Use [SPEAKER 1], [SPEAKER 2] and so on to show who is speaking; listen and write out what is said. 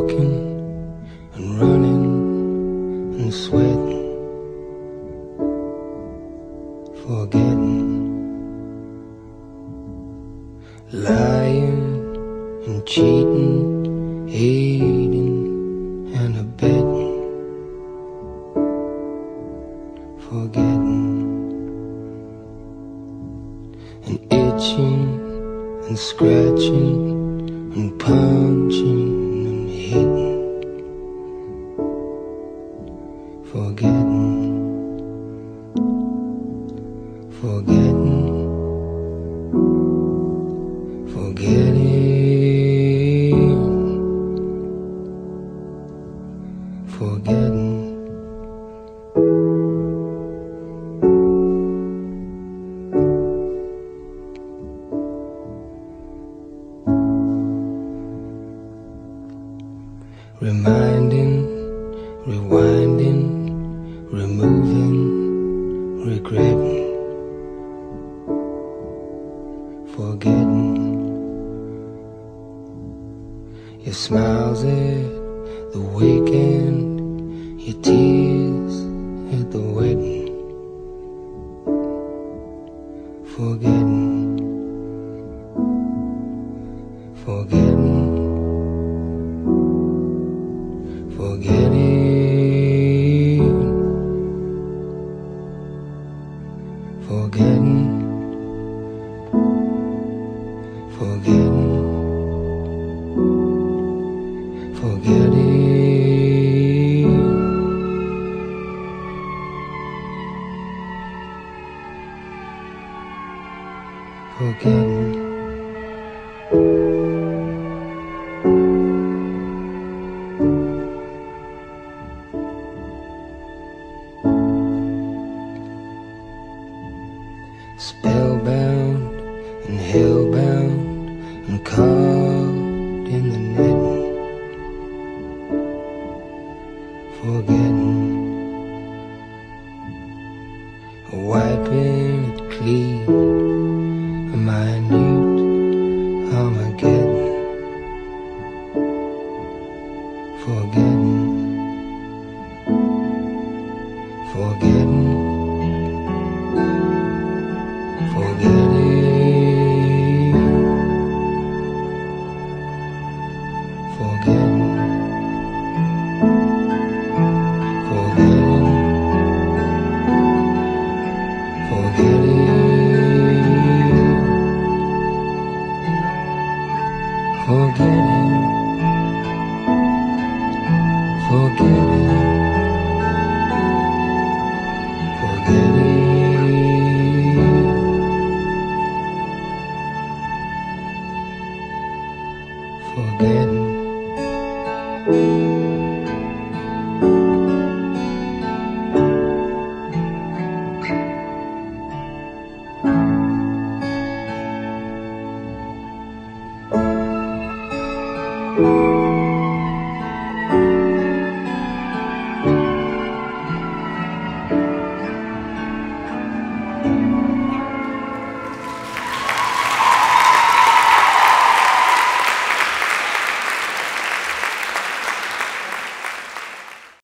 [SPEAKER 1] walking and running and sweating, forgetting, lying and cheating, hating and abetting, forgetting, and itching and scratching and punching and hitting, forgetting, forgetting, forgetting, forgetting. Reminding, rewinding, removing, regretting, forgetting. Your smiles at the weekend, your tears at the wedding, forgetting, forgetting, forgetting, forgetting, forgetting, forgetting, forgetting. Spellbound and hellbound and caught in the netting, forgetting, wiping it clean, a minute Armageddon, forgetting, forgetting, forgetting, forgetting, forgetting, forgetting, forgetting, forgetting, forgetting, forgetting.